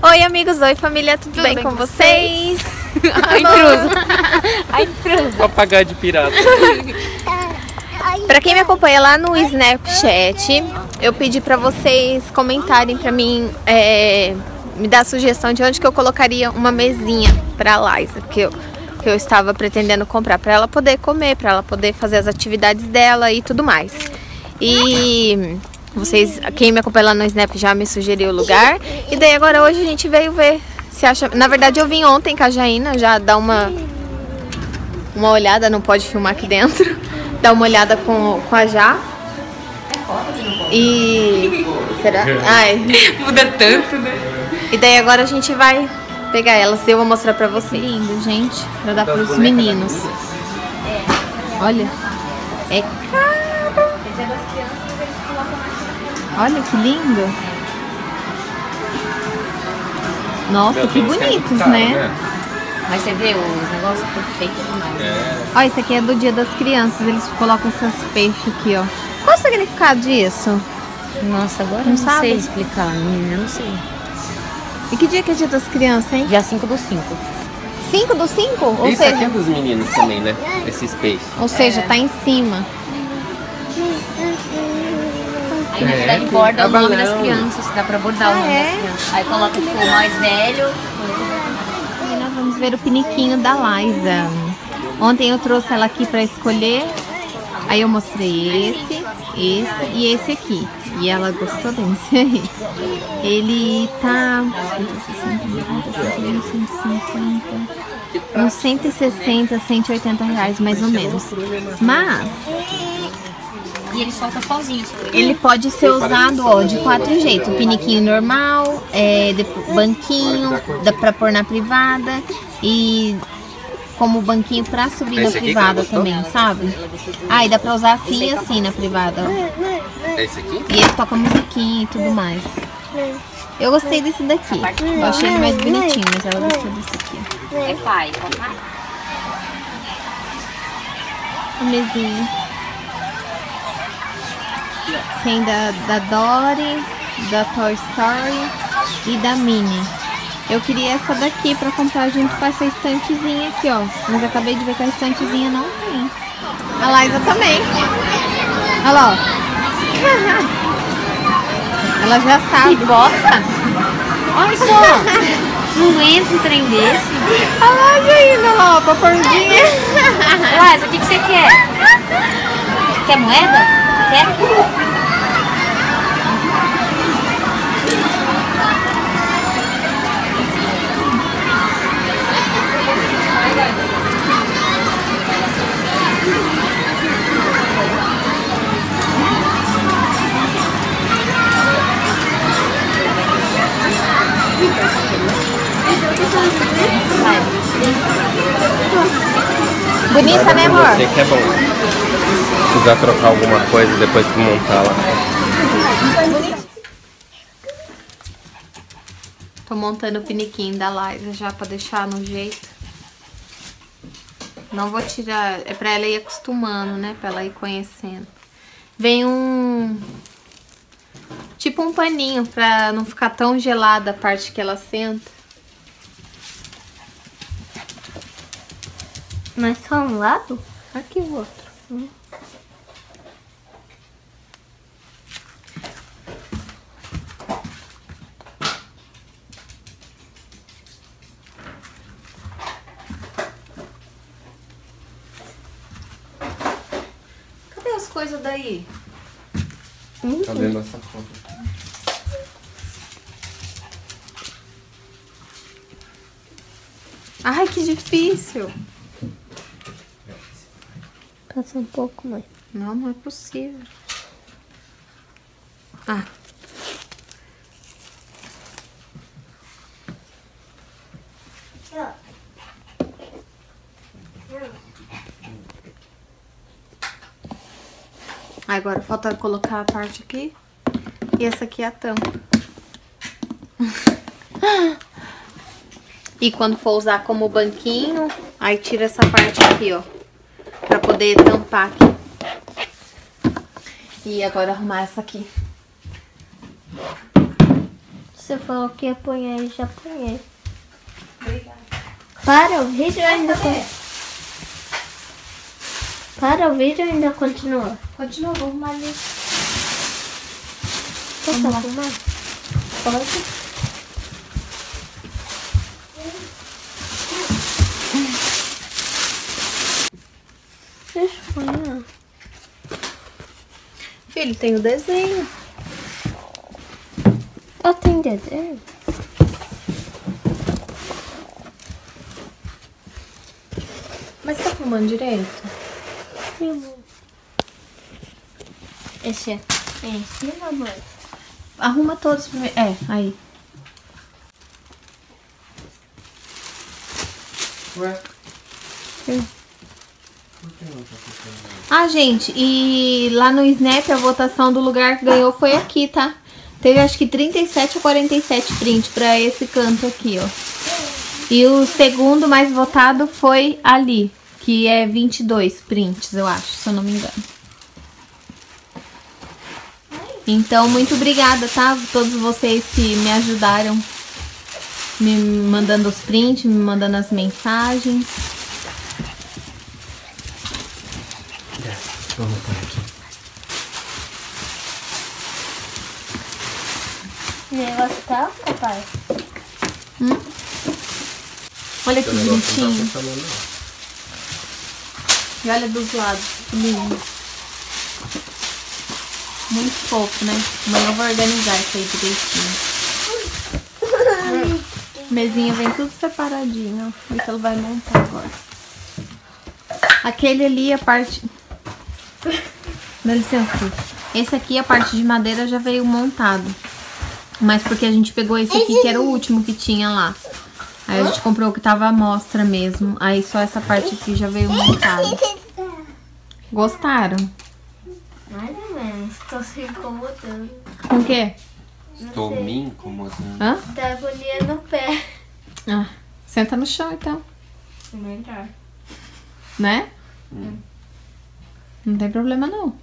Oi amigos, oi família, tudo bem com vocês? A intrusa. A intrusa. Papagaio de pirata. Pra quem me acompanha lá no Snapchat, eu pedi pra vocês comentarem pra mim, me dar sugestão de onde que eu colocaria uma mesinha pra Laísa, que eu estava pretendendo comprar pra ela poder comer, pra ela poder fazer as atividades dela e tudo mais. E vocês, quem me acompanha lá no Snap já me sugeriu o lugar. E daí agora hoje a gente veio ver se acha... Na verdade eu vim ontem com a Jaina já dar uma olhada, não pode filmar aqui dentro. Dar uma olhada com a Já. E... será? Ai. Muda tanto, né? E daí agora a gente vai pegar elas e eu vou mostrar pra vocês. Lindo, gente, pra dar pros meninos. Olha. É caro. Olha que lindo. Nossa, que bonitos, né? Mas você vê os negócios perfeitos demais. Olha, isso aqui é do Dia das Crianças. Eles colocam esses peixes aqui, ó. Qual o significado disso? Nossa, agora Não não sabe? sei explicar, menina, eu não sei. E que dia que é Dia das Crianças, hein? Dia 5/5. 5/5? Ou Isso seja, aqui é dos meninos também, né? Esses peixes. ou seja, tá em cima. Aí na verdade borda o tem nome das balão. crianças, dá pra bordar o nome é? das crianças. Aí coloca tipo o mais velho. E nós vamos ver o piniquinho da Laísa. Ontem eu trouxe ela aqui pra escolher. Aí eu mostrei esse e esse aqui. E ela gostou desse aí. Ele tá... uns 160, 180 reais mais ou menos. Mas... E ele solta sozinho. ele pode ser usado, ó, de 4 jeitos. Piniquinho normal, banquinho, dá pra pôr na privada e como banquinho pra subir na Esse aqui que privada ela gostou? também, sabe? Ah, e dá pra usar assim e assim na privada, ó. É esse aqui? E ele toca musiquinha e tudo mais. Eu gostei desse daqui. Eu achei ele mais bonitinho, mas ela gostou desse aqui. É pai, papai. A mesinha. Tem da Dory, da Toy Story e da Minnie. Eu queria essa daqui pra comprar junto com essa estantezinha aqui, ó. Mas acabei de ver que a estantezinha não tem. A Laísa também. Olha lá, ó. Ela já sabe. Que bota? Olha só. Não entra um trem desse. A loja ainda, olha lá, ó, com a cordinha. Laísa, o que você quer? Quer moeda? Quer? Bonita, né, amor? Você que é bom. Se precisar trocar alguma coisa depois que montar lá. Tô montando o piniquinho da Laísa já pra deixar no jeito. Não vou tirar, é pra ela ir acostumando, né? Pra ela ir conhecendo. Vem um... tipo um paninho pra não ficar tão gelada a parte que ela senta. Mas só um lado? Aqui o outro. Cadê as coisas daí? Tá vendo essa foto? Ai, que difícil. Passa um pouco mais. Não, não é possível. Ah. Agora falta colocar a parte aqui. E essa aqui é a tampa. E quando for usar como banquinho, aí tira essa parte aqui, ó. Pra poder tampar aqui. E agora arrumar essa aqui. Você falou que ia pôr aí, já ponhei. Obrigada. Para o vídeo ainda Para o vídeo ainda continua. Continua, vou arrumar ali. Posso arrumar? Pode. Deixa eu olhar. Filho, tem o desenho. Tem desenho? Mas tá filmando direito? Filmo. Esse é em cima, mãe? Arruma todos primeiro. É, aí. Ué? Sim. Ah, gente, e lá no Snap a votação do lugar que ganhou foi aqui, tá? Teve acho que 37 ou 47 prints pra esse canto aqui, ó. E o segundo mais votado foi ali, que é 22 prints, eu acho, se eu não me engano. Então, muito obrigada, tá? Todos vocês que me ajudaram, me mandando os prints, me mandando as mensagens. Vamos por aqui. O negócio tá, papai? Olha que Esse negócio não tá bonitinho. funcionando, não. E olha dos lados, que lindo. Muito fofo, né? Amanhã eu vou organizar isso aí direitinho. Mesinha vem tudo separadinho, ó. Isso ela vai montar agora. Aquele ali, a parte... Dá licença, filho. Esse aqui, a parte de madeira já veio montado. Mas porque a gente pegou esse aqui, que era o último que tinha lá. Aí a gente comprou o que tava à mostra mesmo. Aí só essa parte aqui já veio montada. Gostaram? Mais ou menos, tô se incomodando. Com o quê? Estou me incomodando. Hã? Tá agonia no pé. Ah, senta no chão então, Melhor. né? Não tem problema não.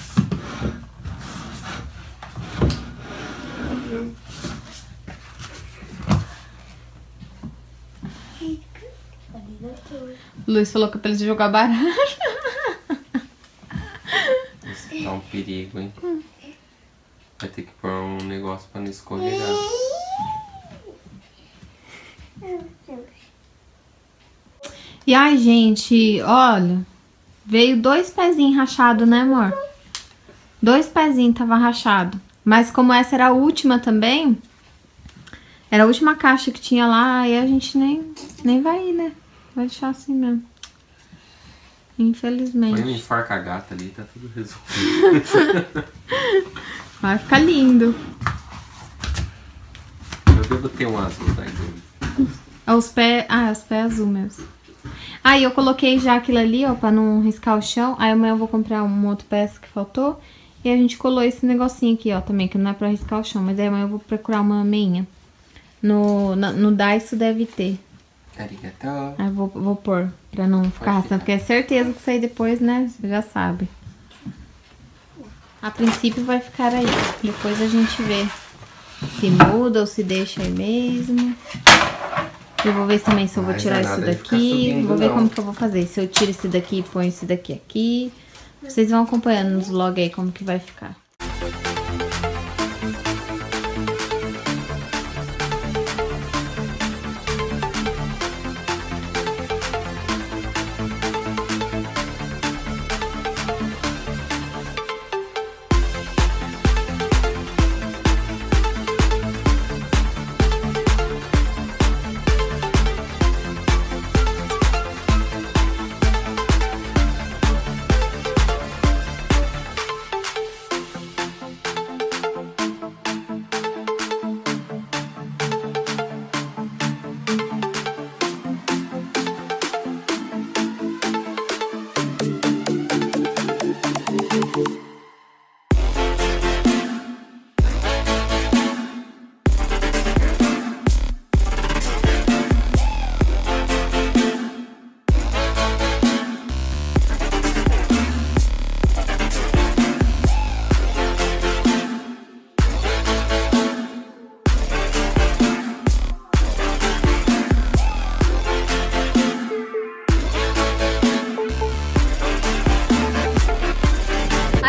O Luiz falou que é pra eles jogar baralho. Isso tá um perigo, hein? Vai ter que pôr um negócio pra não escorregar. E ai, gente, olha, veio 2 pezinhos rachados, né, amor? 2 pezinhos tava rachado. Mas como essa era a última também, era a última caixa que tinha lá, aí a gente nem vai ir, né? Vai deixar assim mesmo. Põe um Infelizmente. enforca a gata ali, tá tudo resolvido. Vai ficar lindo. Eu devo ter um azul daí. Os pés azul mesmo. Aí eu coloquei já aquilo ali, ó, pra não riscar o chão. Aí amanhã eu vou comprar um outro peça que faltou. E a gente colou esse negocinho aqui, ó, também, que não é pra riscar o chão. Mas aí amanhã eu vou procurar uma meinha. No Daiso deve ter. Arigato. Aí eu vou pôr, pra não ficar arrastando. Porque é certeza que isso aí depois, né, você já sabe. A princípio vai ficar aí. Depois a gente vê se muda ou se deixa aí mesmo. Eu vou ver também se eu vou Mas tirar é isso nada de ficar daqui. subindo, Vou ver não. como que eu vou fazer. Se eu tiro esse daqui e ponho esse daqui aqui. Vocês vão acompanhando nos vlogs aí como que vai ficar.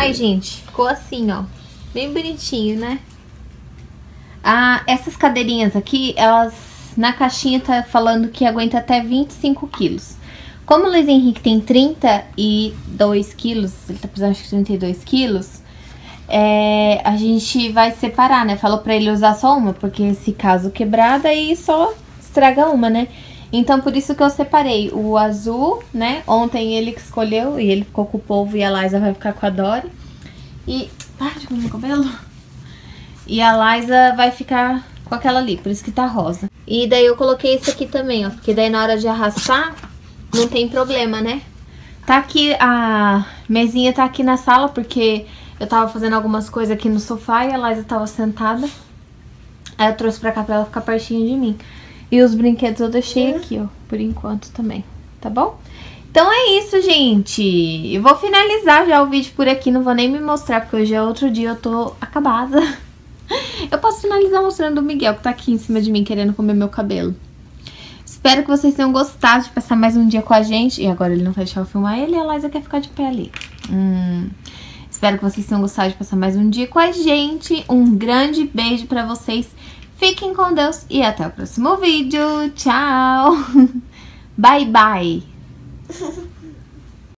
Ai, gente, ficou assim, ó. Bem bonitinho, né? Ah, essas cadeirinhas aqui, elas na caixinha tá falando que aguenta até 25 quilos. Como o Luiz Henrique tem 32 quilos, ele tá precisando de 32 quilos, a gente vai separar, né? Falou pra ele usar só uma, porque se caso quebrada, aí só estraga uma, né? Então, por isso que eu separei o azul, né? Ontem ele que escolheu e ele ficou com o polvo e a Liza vai ficar com a Dory. E... para de comer meu cabelo. E a Liza vai ficar com aquela ali, por isso que tá rosa. E daí eu coloquei esse aqui também, ó, porque daí na hora de arrastar não tem problema, né? Tá aqui, a mesinha tá aqui na sala, porque eu tava fazendo algumas coisas aqui no sofá e a Liza tava sentada. Aí eu trouxe pra cá pra ela ficar pertinho de mim. E os brinquedos eu deixei aqui, ó, por enquanto também, tá bom? Então é isso, gente. Eu vou finalizar já o vídeo por aqui, não vou nem me mostrar, porque hoje é outro dia, eu tô acabada. Eu posso finalizar mostrando o Miguel, que tá aqui em cima de mim, querendo comer meu cabelo. Espero que vocês tenham gostado de passar mais um dia com a gente. E agora ele não vai deixar eu filmar ele e a Liza quer ficar de pé ali. Espero que vocês tenham gostado de passar mais um dia com a gente. Um grande beijo pra vocês. Fiquem com Deus e até o próximo vídeo. Tchau! Bye, bye!